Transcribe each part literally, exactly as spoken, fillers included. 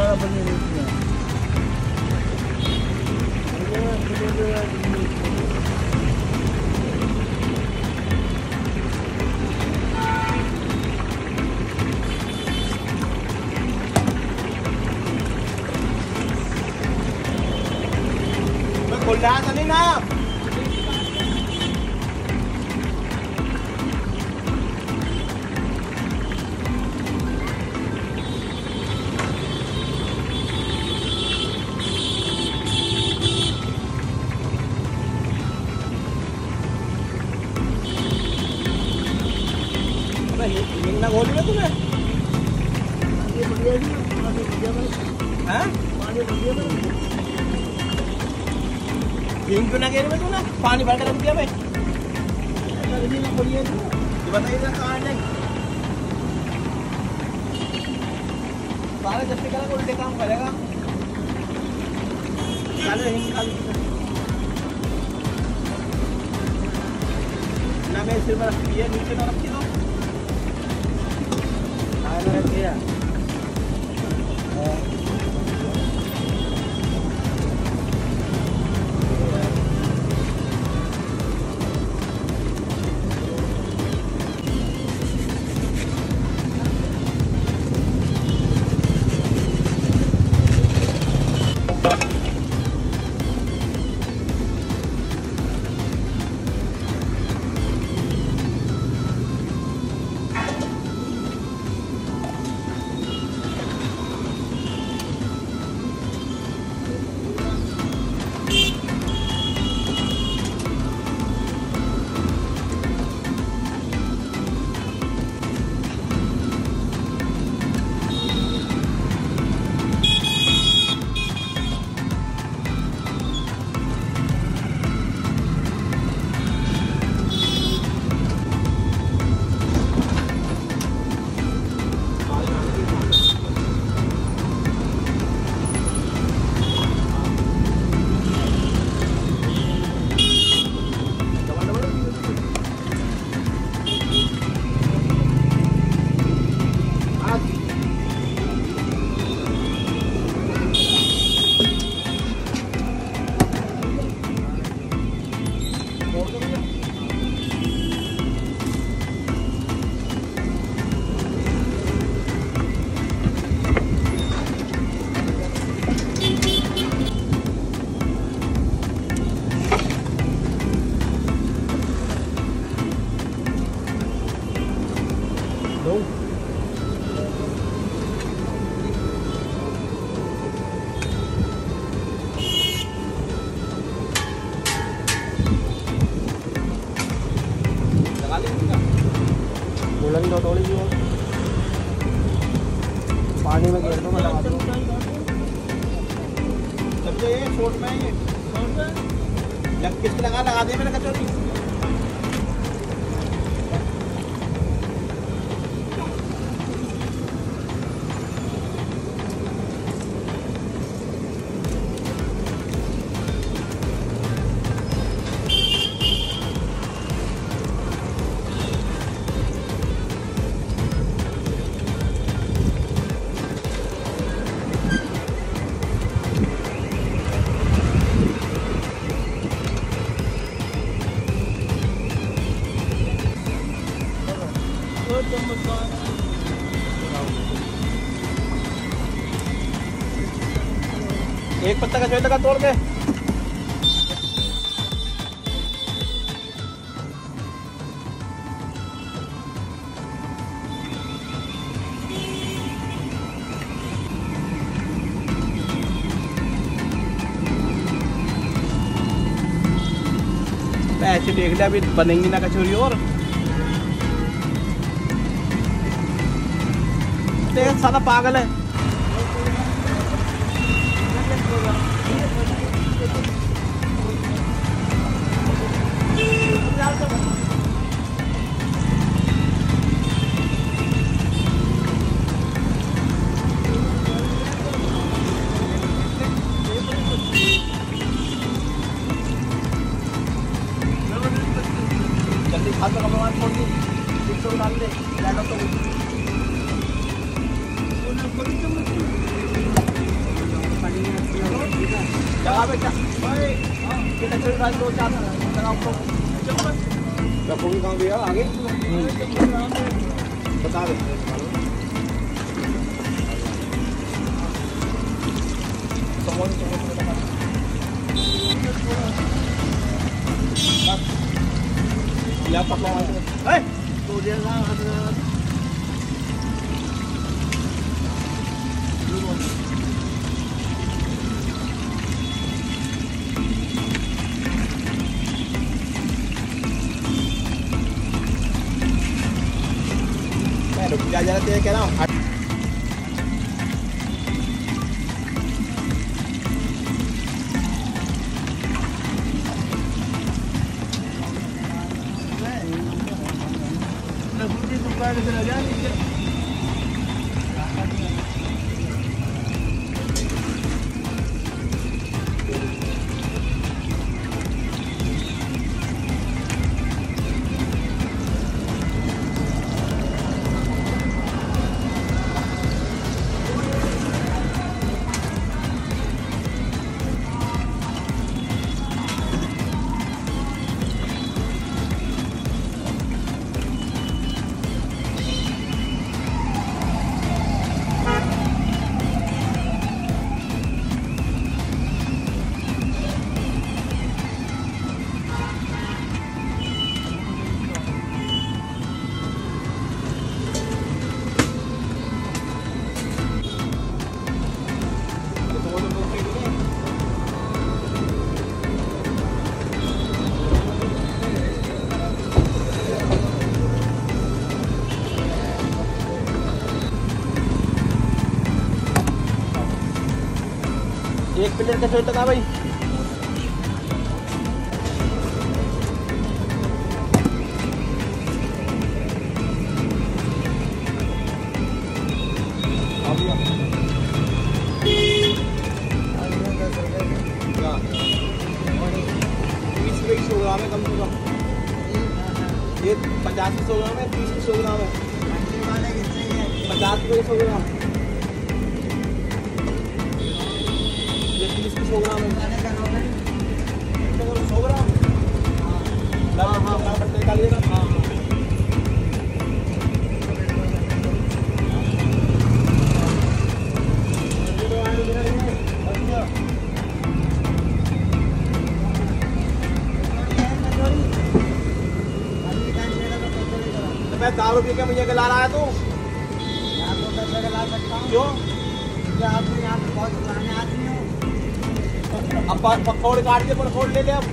बनी रहती है। मैं खोल रहा था नहीं ना। ना गोली में तुम्हें ना घेरे में तू ना पानी भर कर रख दिया मैं बताइए कहाँ है सारे जब करा उल्टे काम करेगा ना मैं सिर में रखी है नीचे ना रखी दो किया थोड़ी सी पानी में घेर दो मैं लगा दूँ सब ये शॉर्ट में ये लग किसके लगा लगा दे मेरे कचौरी एक पत्ता का जो लगा तोड़ के ऐसे देख लिया अभी बनेंगी ना कचौरी और देख साला पागल है जल्दी खा तो कमाल छोड़ दी एक सौ डाल दे तो हाँ बेटा कितना चल रहा है दो चार लगाओ तो रखोगे कहाँ भैया आगे बता दे समोसे समोसे या पकड़ा है तो दे ना रुक जा जरा तेरे कह रहा हूँ एक प्लेट का छोटा था भाई बीस रुपये की सौ ग्राम है कम से कम ये पचास की सौ ग्राम है तीस की सौ ग्राम है पचास रुपये की सौ ग्राम तीस की सौ ग्राम है सौ ग्राम हाँ हाँ निकालिएगा हाँ मैं दारू रुपये के मुझे ला रहा है तू क्यों आप यहाँ पे बहुत पुराने आदमी हो अब पकौड़े काट के पकौड़े ले ले अब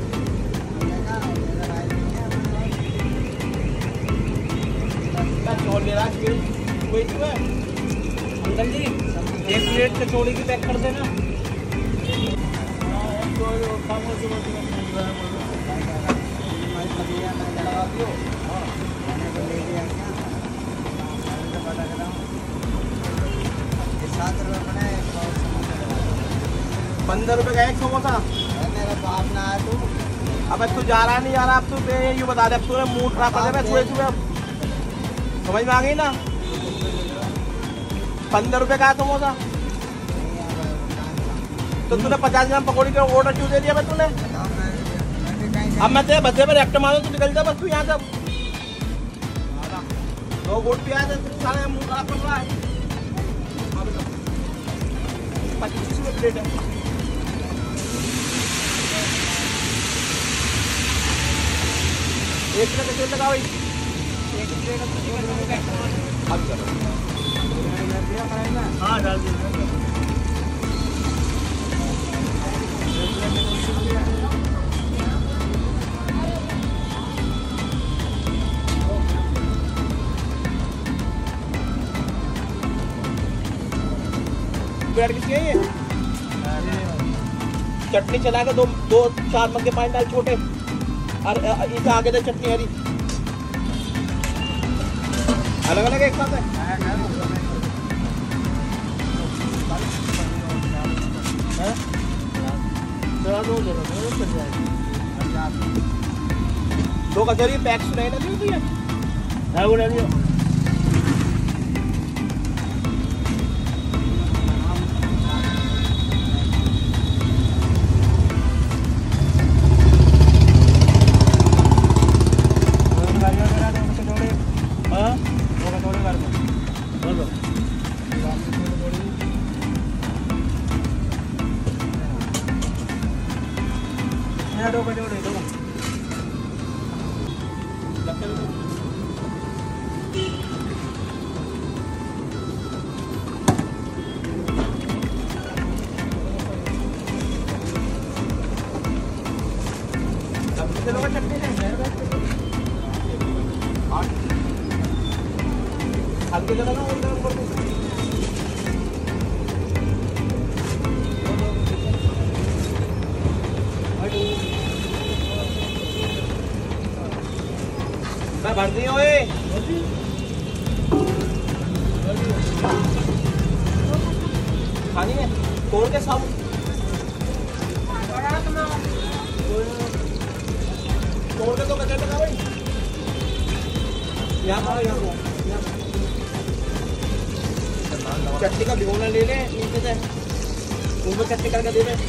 चौल ले रहा है कोई क्यों है अंकल जी एक प्लेट कचौड़ी की पैक कर देना पंद्रह रुपए का एक समोसा मेरा बाप ना है तू अब तू जा रहा नहीं जा रहा अब तू ये बता दे अब तूने मूड खराब कर दिया सुबह सुबह समझ में आ गई ना पंद्रह रुपए का है समोसा तो तूने पचास ग्राम पकौड़ी का ऑर्डर क्यों दे दिया भाई तूने अब मैं तेरे बच्चे पर एक्ट मारो तू निकल जा बस तू यहाँ से दो वोट पे आए थे सारे मुंह खराब कर रहा है पच्चीस रुपये प्लेट है एक प्लेट का लगा भाई एक प्लेट अब चलो हाँ डाल दीजिए ब्रेड किसकी है ये चटनी चला के दो दो चार मग्गे पानी डाल छोटे और इसे आगे दे चटनी हरी अलग अलग एक साथ है दो कचौरी पैक सुनाई ना दी है वो ले लियो हल्के जगह ना ऊपर मैं भर दी हूँ ये खानी है तोड़ के सब तोड़ के तो कचरा लगा भाई यहाँ यहाँ चटनी का भिगोना ले ले नीचे से ऊपर चटनी करके दे दे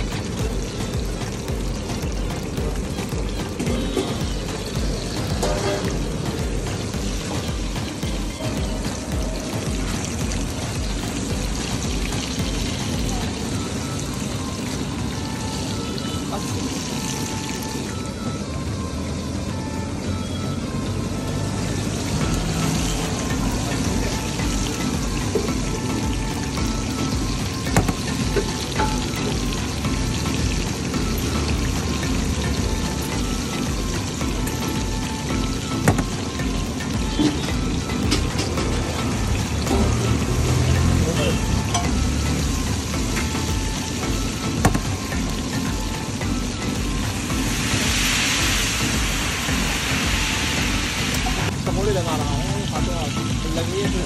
लगा रहा हूँ लगी है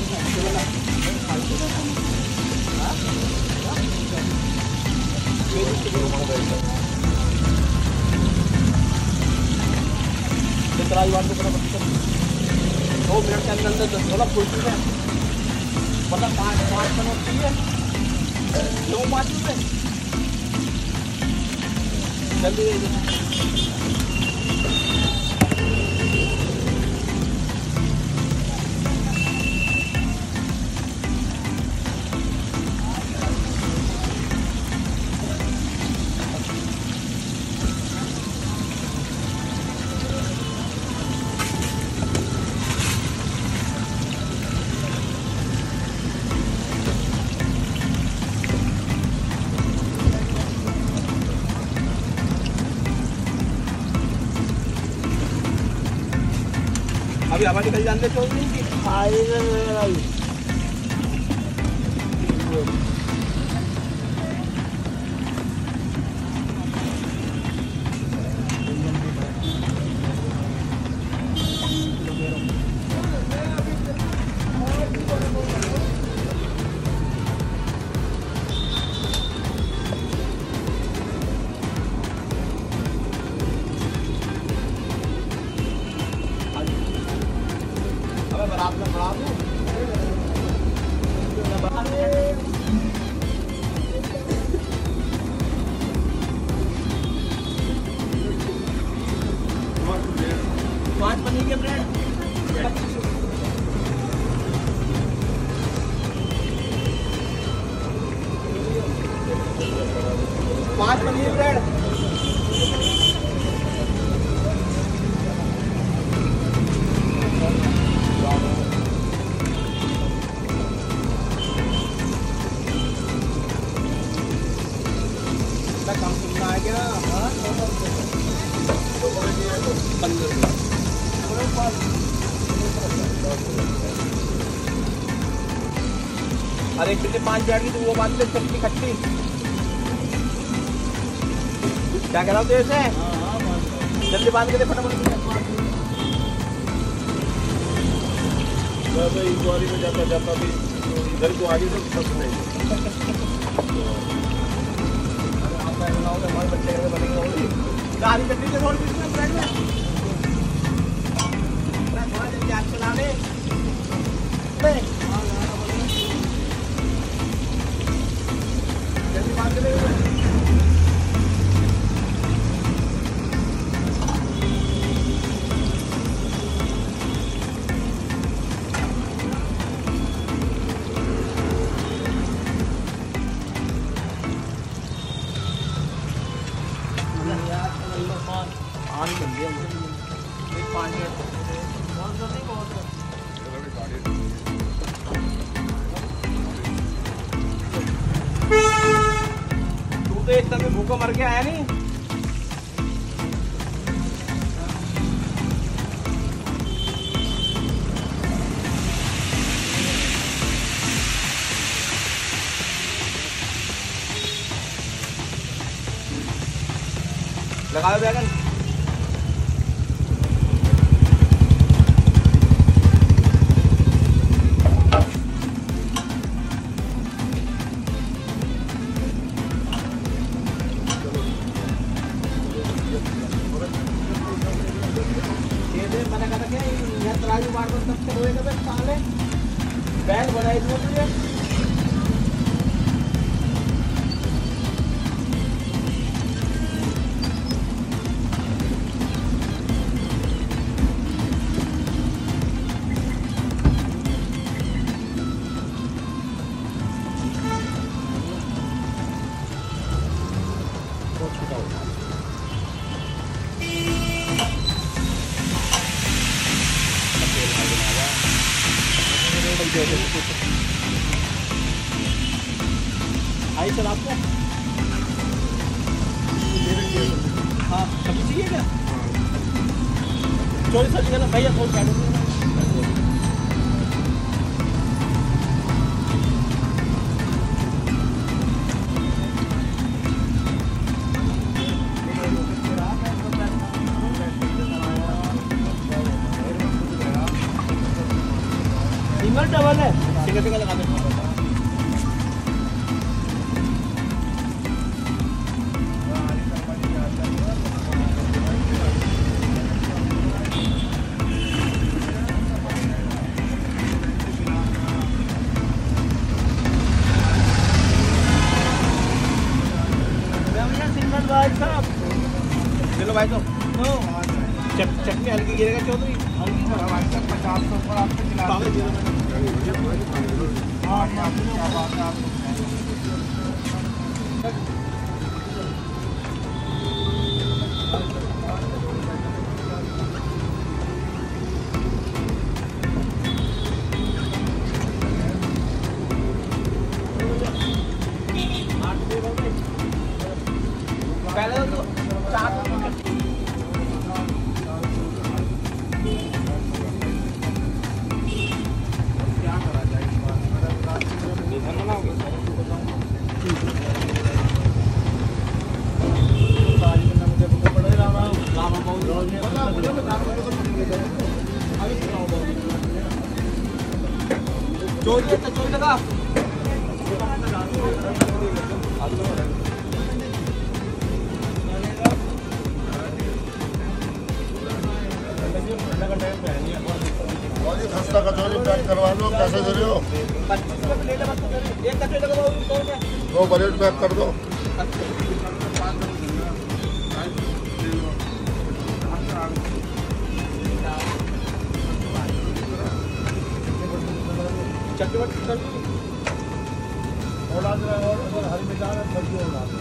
दो मिनट के अंदर अंदर मतलब फुलती है मतलब पाँच पाँच मिनट चाहिए दो पाँच रुपये जल्दी अभी हवा निकल जाते तो रात में खड़ा हूँ पाँच पनीर के ब्रेड पाँच पनीर ब्रेड काम सुनना है क्या अरे कितने पाँच बैठ की तो वो बात चटनी खट्टी क्या कह रहा हूँ तेरे से जल्दी बांध के दे फटाफट में जाता जाता भी इधर को आगे तो सब नहीं हमारे बच्चे कैसे बनेंगे गाड़ी चटनी से थोड़ी बीच में ब्रेड में थोड़ा जल्दी आग चला ले जल्दी बांध ले पानी बन गया पानी को मर के आया नहीं। लगाओ बैगन। तराजू मार दो तब तक होएगा बस साले बैग बनाई दो तुझे। आई सर आपको हाँ सब्जी चाहिए क्या? चोरी सब्जी का ना भैया फोन काटो। सिंगल डबल है सिंगल सिंगल लगा दो। भाई साहब चलो भाई तो चटनी हल्की गिरेगा चौधरी हल्की पचास सौ पर आपको पहले तो चार क्या करा जाए निधन ना हो मुझे पड़ेगा लामा चोरी चोरी लगा खस्ता कचौरी पैक करवा लो। कैसे दे रहे हो? दो प्लेट पैक कर दो। हरी मिर्च सब्जी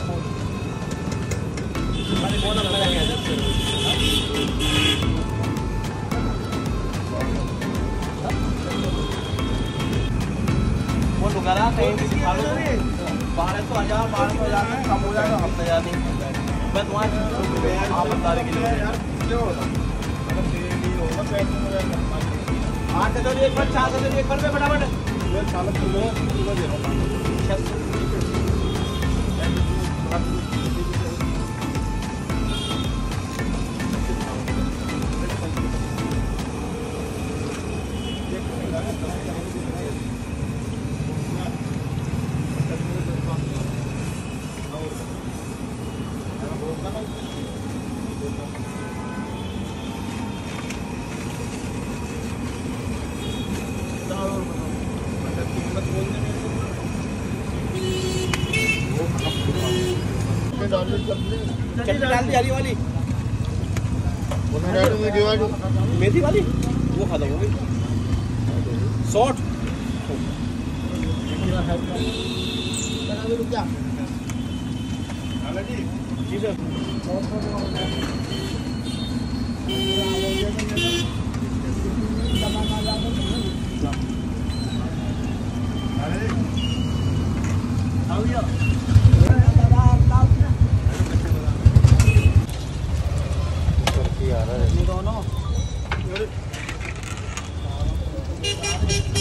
करा कहीं भी दिखा लो बारह सौ हजार बारह सौ हजार में कम हो जाएगा हम तैयार नहीं मैं तुम्हारे आप बता रहे के लिए आठ सौ एक बार चार सौ एक बार में फटाफट चटनी डाल दी हरी वाली मेथी वाली वो खत्म हो गई सॉट जी सर है।